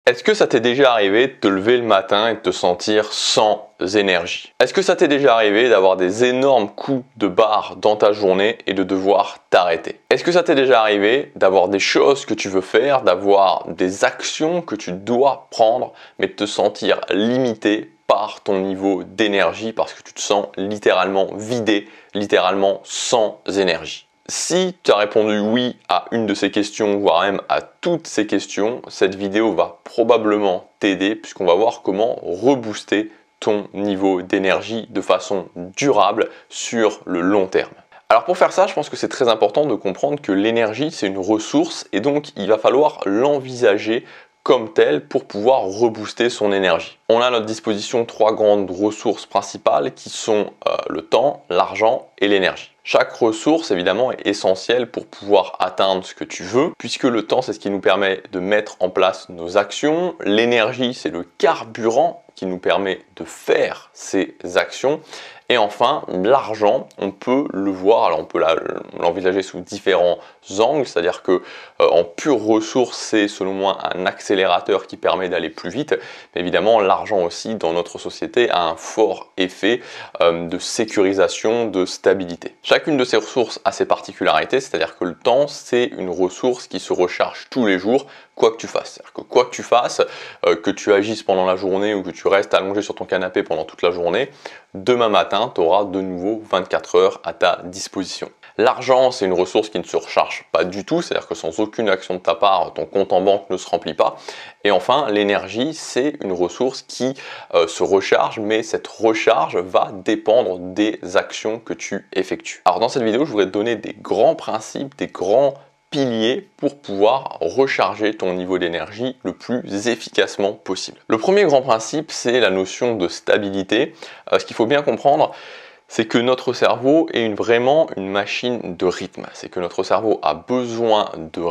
Est-ce que ça t'est déjà arrivé de te lever le matin et de te sentir sans énergie? Est-ce que ça t'est déjà arrivé d'avoir des énormes coups de barre dans ta journée et de devoir t'arrêter? Est-ce que ça t'est déjà arrivé d'avoir des choses que tu veux faire, d'avoir des actions que tu dois prendre, mais de te sentir limité par ton niveau d'énergie parce que tu te sens littéralement vidé, littéralement sans énergie? Si tu as répondu oui à une de ces questions, voire même à toutes ces questions, cette vidéo va probablement t'aider puisqu'on va voir comment rebooster ton niveau d'énergie de façon durable sur le long terme. Alors pour faire ça, je pense que c'est très important de comprendre que l'énergie, c'est une ressource et donc il va falloir l'envisager comme telle pour pouvoir rebooster son énergie. On a à notre disposition trois grandes ressources principales qui sont le temps, l'argent et l'énergie. Chaque ressource évidemment est essentielle pour pouvoir atteindre ce que tu veux, puisque le temps c'est ce qui nous permet de mettre en place nos actions, l'énergie c'est le carburant qui nous permet de faire ces actions, et enfin l'argent, on peut le voir, alors on peut l'envisager sous différents angles, c'est-à-dire que en pure ressource c'est selon moi un accélérateur qui permet d'aller plus vite, mais évidemment l'argent aussi dans notre société a un fort effet de sécurisation, de stabilité. Chacune de ces ressources a ses particularités, c'est-à-dire que le temps, c'est une ressource qui se recharge tous les jours, quoi que tu fasses. C'est-à-dire que quoi que tu fasses, que tu agisses pendant la journée ou que tu restes allongé sur ton canapé pendant toute la journée, demain matin, tu auras de nouveau 24 heures à ta disposition. L'argent, c'est une ressource qui ne se recharge pas du tout, c'est-à-dire que sans aucune action de ta part, ton compte en banque ne se remplit pas. Et enfin, l'énergie, c'est une ressource qui se recharge, mais cette recharge va dépendre des actions que tu effectues. Alors dans cette vidéo, je voudrais te donner des grands principes, des grands piliers pour pouvoir recharger ton niveau d'énergie le plus efficacement possible. Le premier grand principe, c'est la notion de stabilité. Ce qu'il faut bien comprendre, c'est que notre cerveau est vraiment une machine de rythme. C'est que notre cerveau a besoin de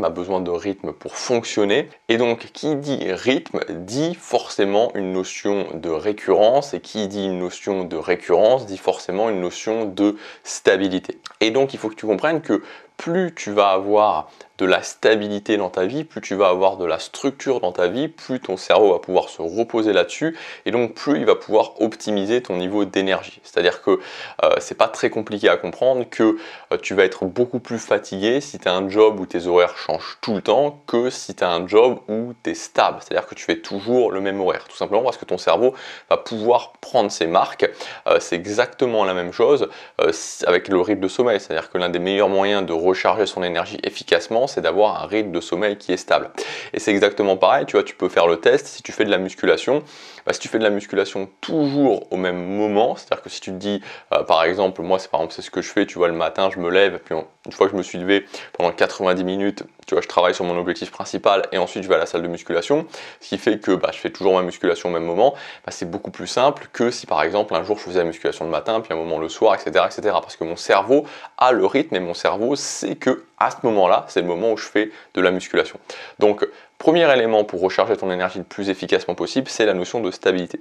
rythme pour fonctionner. Et donc, qui dit rythme dit forcément une notion de récurrence. Et qui dit une notion de récurrence dit forcément une notion de stabilité. Et donc, il faut que tu comprennes que plus tu vas avoir de la stabilité dans ta vie, plus tu vas avoir de la structure dans ta vie, plus ton cerveau va pouvoir se reposer là-dessus et donc plus il va pouvoir optimiser ton niveau d'énergie. C'est-à-dire que c'est pas très compliqué à comprendre que tu vas être beaucoup plus fatigué si tu as un job où tes horaires changent tout le temps que si tu as un job où tu es stable. C'est-à-dire que tu fais toujours le même horaire, tout simplement parce que ton cerveau va pouvoir prendre ses marques. C'est exactement la même chose avec le rythme de sommeil. C'est-à-dire que l'un des meilleurs moyens de recharger son énergie efficacement, c'est d'avoir un rythme de sommeil qui est stable. Et c'est exactement pareil, tu vois, tu peux faire le test si tu fais de la musculation. Si tu fais de la musculation toujours au même moment, c'est-à-dire que si tu te dis, par exemple, moi c'est ce que je fais, tu vois, le matin je me lève, puis une fois que je me suis levé pendant 90 minutes, tu vois, je travaille sur mon objectif principal et ensuite je vais à la salle de musculation, ce qui fait que je fais toujours ma musculation au même moment. C'est beaucoup plus simple que si par exemple un jour je faisais la musculation le matin, puis un moment le soir, etc., etc. Parce que mon cerveau a le rythme et mon cerveau sait que à ce moment-là, c'est le moment où je fais de la musculation. Donc, premier élément pour recharger ton énergie le plus efficacement possible, c'est la notion de stabilité.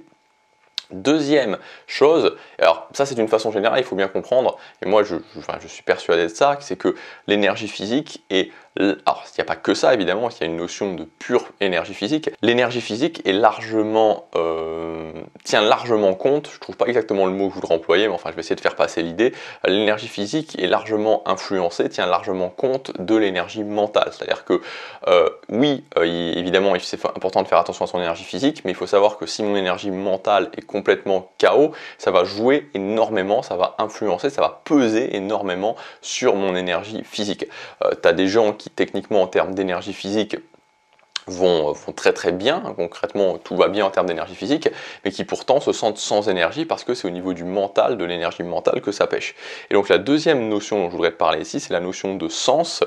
Deuxième chose, alors ça c'est d'une façon générale, il faut bien comprendre, et moi je suis persuadé de ça, c'est que l'énergie physique est, alors il n'y a pas que ça évidemment, il y a une notion de pure énergie physique. L'énergie physique est largement, tient largement compte, je trouve pas exactement le mot que je voudrais employer, mais enfin je vais essayer de faire passer l'idée. L'énergie physique est largement influencée, tient largement compte de l'énergie mentale. C'est-à-dire que oui, évidemment c'est important de faire attention à son énergie physique, mais il faut savoir que si mon énergie mentale est complètement KO, ça va jouer énormément, ça va influencer, ça va peser énormément sur mon énergie physique. Tu as des gens qui techniquement en termes d'énergie physique vont très très bien, concrètement tout va bien en termes d'énergie physique, mais qui pourtant se sentent sans énergie parce que c'est au niveau du mental, de l'énergie mentale que ça pêche. Et donc la deuxième notion dont je voudrais te parler ici, c'est la notion de sens.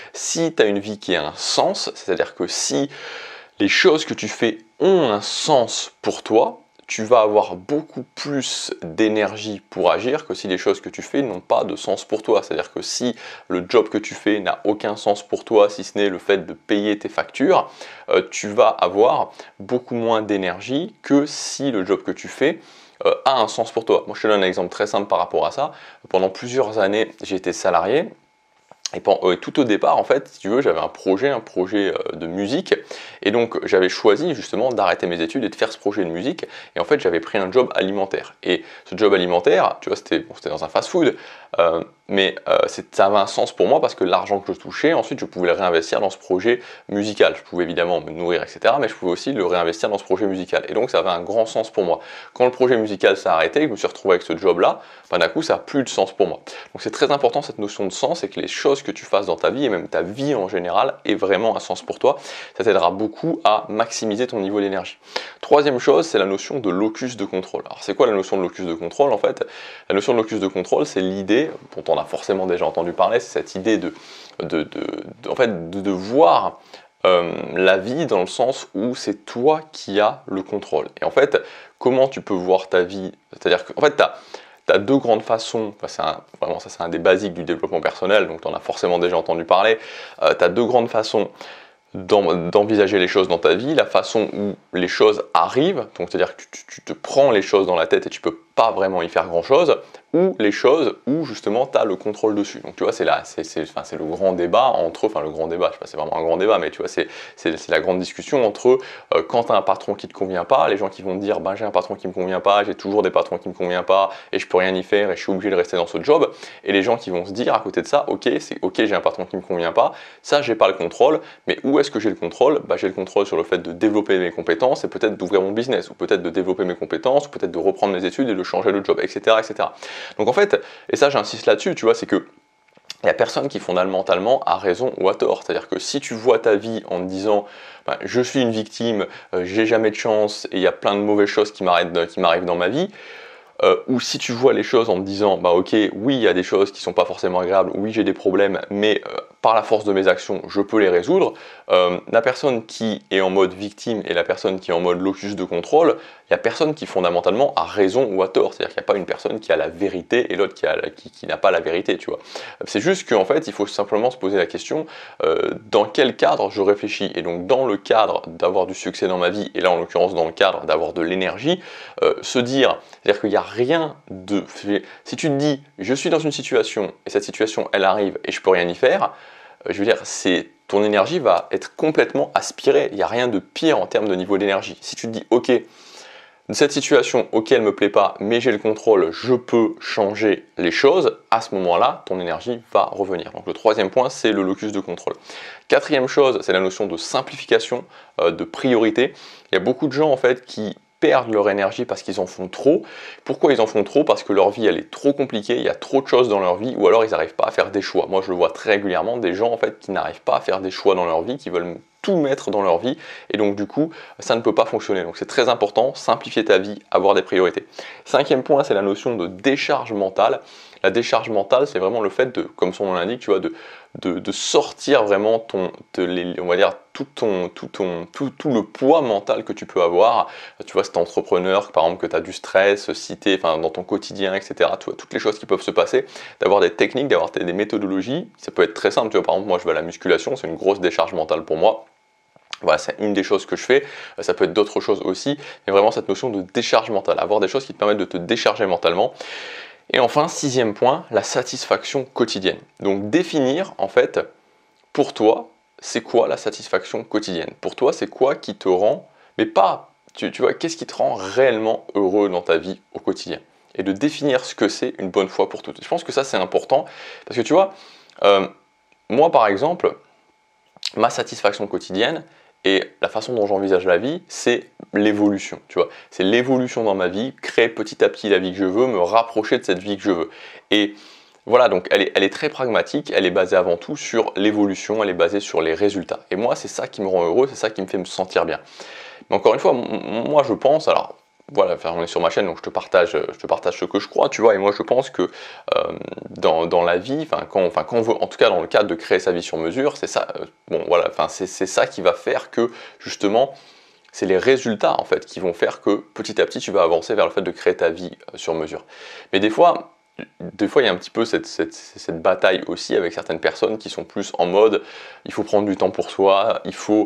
Si tu as une vie qui a un sens, c'est-à-dire que si les choses que tu fais ont un sens pour toi, tu vas avoir beaucoup plus d'énergie pour agir que si les choses que tu fais n'ont pas de sens pour toi. C'est-à-dire que si le job que tu fais n'a aucun sens pour toi, si ce n'est le fait de payer tes factures, tu vas avoir beaucoup moins d'énergie que si le job que tu fais a un sens pour toi. Moi, je te donne un exemple très simple par rapport à ça. Pendant plusieurs années, j'ai été salarié. Et tout au départ, en fait, si tu veux, j'avais un projet de musique, et donc j'avais choisi justement d'arrêter mes études et de faire ce projet de musique, et en fait j'avais pris un job alimentaire. Et ce job alimentaire, tu vois, c'était dans un fast-food, ça avait un sens pour moi parce que l'argent que je touchais, ensuite je pouvais le réinvestir dans ce projet musical. Je pouvais évidemment me nourrir, etc., mais je pouvais aussi le réinvestir dans ce projet musical. Et donc ça avait un grand sens pour moi. Quand le projet musical s'est arrêté, que je me suis retrouvé avec ce job-là, d'un coup ça n'a plus de sens pour moi. Donc c'est très important cette notion de sens, et que les choses que tu fasses dans ta vie, et même ta vie en général, aient vraiment un sens pour toi. Ça t'aidera beaucoup à maximiser ton niveau d'énergie. Troisième chose, c'est la notion de locus de contrôle. Alors c'est quoi la notion de locus de contrôle en fait? La notion de locus de contrôle, c'est l'idée, dont on a forcément déjà entendu parler, c'est cette idée de voir la vie dans le sens où c'est toi qui as le contrôle. Et en fait, comment tu peux voir ta vie? C'est-à-dire qu'en fait, tu as deux grandes façons, vraiment ça c'est un des basiques du développement personnel, donc tu en as forcément déjà entendu parler, tu as deux grandes façons d'envisager les choses dans ta vie, la façon où les choses arrivent, donc c'est-à-dire que tu te prends les choses dans la tête et tu peux pas vraiment y faire grand chose, ou les choses où justement tu as le contrôle dessus. Donc tu vois, c'est le grand débat entre, le grand débat, je sais pas, c'est vraiment un grand débat, mais tu vois, c'est la grande discussion entre quand tu as un patron qui te convient pas, les gens qui vont te dire j'ai un patron qui me convient pas, j'ai toujours des patrons qui me conviennent pas et je peux rien y faire et je suis obligé de rester dans ce job, et les gens qui vont se dire à côté de ça, ok, j'ai un patron qui me convient pas, ça j'ai pas le contrôle, mais où est-ce que j'ai le contrôle? J'ai le contrôle sur le fait de développer mes compétences et peut-être d'ouvrir mon business, ou peut-être de développer mes compétences, ou peut-être de reprendre mes études et de changer de job, etc., etc. Donc en fait, et ça j'insiste là-dessus, tu vois, c'est que il n'y a personne qui fondamentalement a raison ou a tort. C'est-à-dire que si tu vois ta vie en te disant je suis une victime, j'ai jamais de chance et il y a plein de mauvaises choses qui m'arrivent dans ma vie, ou si tu vois les choses en te disant ok, oui, il y a des choses qui sont pas forcément agréables, oui, j'ai des problèmes, mais par la force de mes actions, je peux les résoudre. La personne qui est en mode victime et la personne qui est en mode locus de contrôle, il n'y a personne qui fondamentalement a raison ou a tort. C'est-à-dire qu'il n'y a pas une personne qui a la vérité et l'autre qui n'a pas la vérité, tu vois. C'est juste qu'en fait, il faut simplement se poser la question dans quel cadre je réfléchis. Et donc dans le cadre d'avoir du succès dans ma vie, et là en l'occurrence dans le cadre d'avoir de l'énergie, c'est-à-dire qu'il n'y a rien de... Si tu te dis je suis dans une situation et cette situation elle arrive et je peux rien y faire, je veux dire, ton énergie va être complètement aspirée. Il n'y a rien de pire en termes de niveau d'énergie. Si tu te dis, ok, cette situation, ok, elle me plaît pas, mais j'ai le contrôle, je peux changer les choses, à ce moment-là, ton énergie va revenir. Donc le troisième point, c'est le locus de contrôle. Quatrième chose, c'est la notion de simplification, de priorité. Il y a beaucoup de gens en fait qui perdent leur énergie parce qu'ils en font trop. Pourquoi ils en font trop? Parce que leur vie elle est trop compliquée, il y a trop de choses dans leur vie, ou alors ils n'arrivent pas à faire des choix. Moi je le vois très régulièrement, des gens en fait qui n'arrivent pas à faire des choix dans leur vie, qui veulent tout mettre dans leur vie, et donc du coup ça ne peut pas fonctionner. Donc c'est très important, simplifier ta vie, avoir des priorités. Cinquième point, c'est la notion de décharge mentale. La décharge mentale, c'est vraiment le fait de, comme son nom l'indique, tu vois, de sortir vraiment on va dire tout le poids mental que tu peux avoir. Tu vois, cet entrepreneur, par exemple, que tu as du stress, cité, dans ton quotidien, etc. Tu vois, toutes les choses qui peuvent se passer, d'avoir des techniques, d'avoir des méthodologies. Ça peut être très simple. Tu vois, par exemple, moi, je vais à la musculation, c'est une grosse décharge mentale pour moi. Voilà, c'est une des choses que je fais, ça peut être d'autres choses aussi, mais vraiment cette notion de décharge mentale, avoir des choses qui te permettent de te décharger mentalement. Et enfin, sixième point, la satisfaction quotidienne. Donc définir en fait, pour toi, c'est quoi la satisfaction quotidienne? Pour toi, c'est quoi qui te rend, mais pas, tu vois, qu'est-ce qui te rend réellement heureux dans ta vie au quotidien? Et de définir ce que c'est une bonne fois pour toutes. Je pense que ça c'est important, parce que tu vois, moi par exemple, ma satisfaction quotidienne, et la façon dont j'envisage la vie, c'est l'évolution, tu vois. C'est l'évolution dans ma vie, créer petit à petit la vie que je veux, me rapprocher de cette vie que je veux. Et voilà, donc elle est très pragmatique, elle est basée avant tout sur l'évolution, elle est basée sur les résultats. Et moi, c'est ça qui me rend heureux, c'est ça qui me fait me sentir bien. Mais encore une fois, moi je pense, alors voilà, on est sur ma chaîne, donc je te partage ce que je crois, tu vois, et moi je pense que dans la vie, quand on veut, en tout cas dans le cadre de créer sa vie sur mesure, c'est ça, c'est ça qui va faire que justement, c'est les résultats en fait qui vont faire que petit à petit tu vas avancer vers le fait de créer ta vie sur mesure. Mais des fois, il y a un petit peu cette bataille aussi avec certaines personnes qui sont plus en mode il faut prendre du temps pour soi, il faut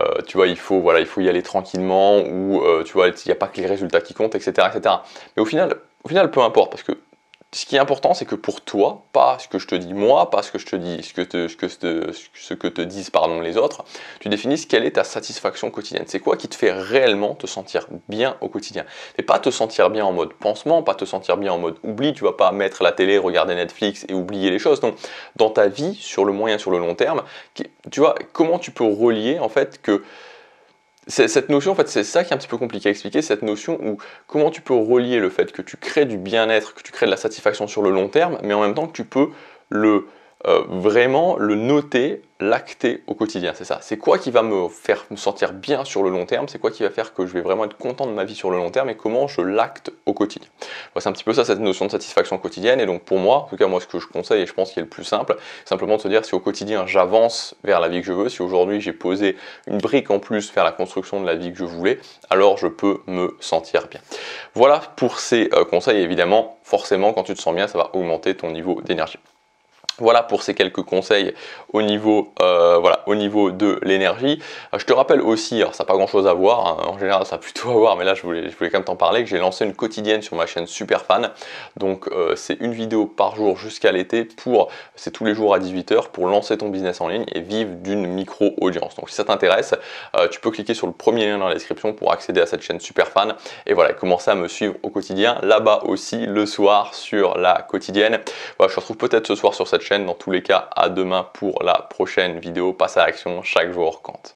y aller tranquillement, ou tu vois, il n'y a pas que les résultats qui comptent, etc., etc. Mais au final, peu importe, parce que Ce qui est important, c'est que pour toi, pas ce que je te dis moi, pas ce que je te dis, ce que te disent pardon, les autres, tu définisses quelle est ta satisfaction quotidienne. C'est quoi qui te fait réellement te sentir bien au quotidien. Et pas te sentir bien en mode pansement, pas te sentir bien en mode oubli, tu vas pas mettre la télé, regarder Netflix et oublier les choses. Donc, dans ta vie, sur le moyen, sur le long terme, tu vois, comment tu peux relier en fait que cette notion, en fait, c'est ça qui est un petit peu compliqué à expliquer, cette notion où comment tu peux relier le fait que tu crées du bien-être, que tu crées de la satisfaction sur le long terme, mais en même temps que tu peux vraiment le noter, l'acter au quotidien. C'est ça. C'est quoi qui va me faire me sentir bien sur le long terme? C'est quoi qui va faire que je vais vraiment être content de ma vie sur le long terme et comment je l'acte au quotidien? C'est un petit peu ça, cette notion de satisfaction quotidienne. Et donc pour moi, en tout cas moi ce que je conseille et je pense qu'il est le plus simple, c'est simplement de se dire si au quotidien j'avance vers la vie que je veux, si aujourd'hui j'ai posé une brique en plus vers la construction de la vie que je voulais, alors je peux me sentir bien. Voilà pour ces conseils. Évidemment, forcément quand tu te sens bien, ça va augmenter ton niveau d'énergie. Voilà pour ces quelques conseils au niveau de l'énergie. Je te rappelle aussi, alors ça n'a pas grand chose à voir, hein, en général ça a plutôt à voir, mais là je voulais quand même t'en parler, que j'ai lancé une quotidienne sur ma chaîne Superfan. Donc c'est une vidéo par jour jusqu'à l'été, c'est tous les jours à 18 h pour lancer ton business en ligne et vivre d'une micro-audience. Donc si ça t'intéresse, tu peux cliquer sur le premier lien dans la description pour accéder à cette chaîne Superfan et voilà, commencer à me suivre au quotidien, là-bas aussi le soir sur la quotidienne. Voilà, je te retrouve peut-être ce soir sur cette chaîne. Dans tous les cas, à demain pour la prochaine vidéo. Passe à l'action, chaque jour compte.